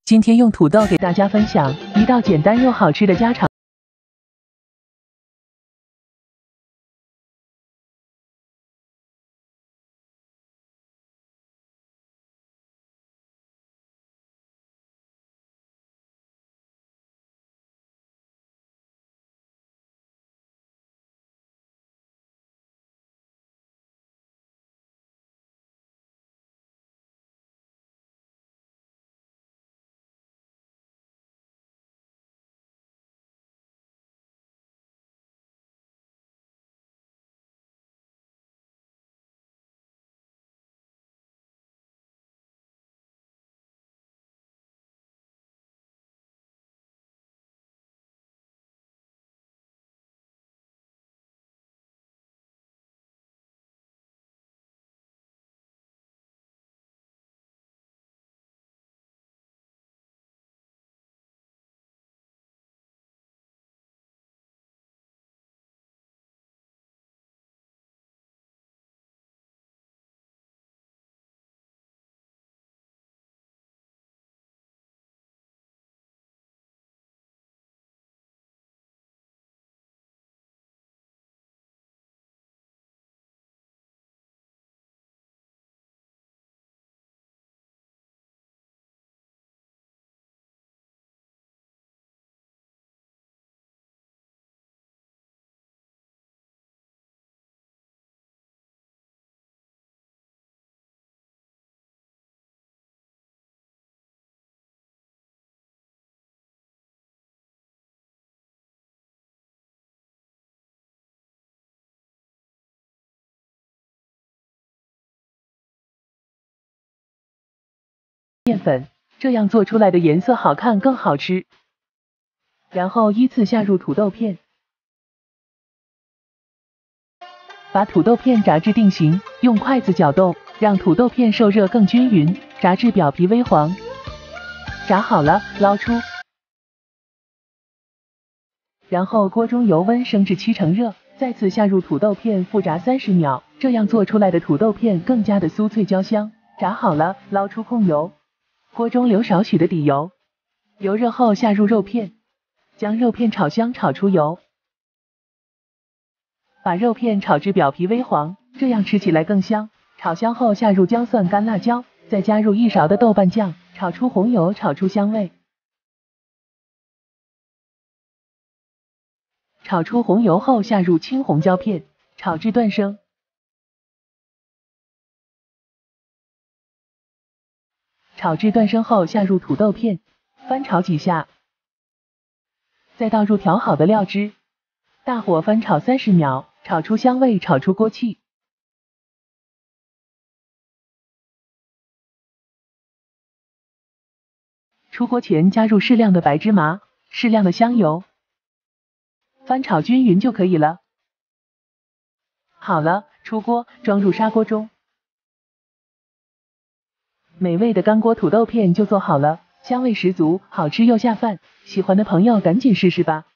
今天用土豆给大家分享一道简单又好吃的家常面粉，这样做出来的颜色好看更好吃。然后依次下入土豆片，把土豆片炸至定型，用筷子搅动，让土豆片受热更均匀，炸至表皮微黄。炸好了，捞出。然后锅中油温升至70%热，再次下入土豆片复炸30秒，这样做出来的土豆片更加的酥脆焦香。炸好了，捞出控油。锅中留少许的底油，油热后下入肉片，将肉片炒香，炒出油，把肉片炒至表皮微黄，这样吃起来更香。炒香后下入姜蒜干辣椒，再加入1勺的豆瓣酱，炒出红油，炒出香味。炒出红油后下入青红椒片，炒至断生。炒至断生后下入土豆片，翻炒几下，再倒入调好的料汁，大火翻炒30秒，炒出香味，炒出锅气。出锅前加入适量的白芝麻，适量的香油，翻炒均匀就可以了。好了，出锅，装入砂锅中。美味的干锅土豆片就做好了，香味十足，好吃又下饭。喜欢的朋友赶紧试试吧。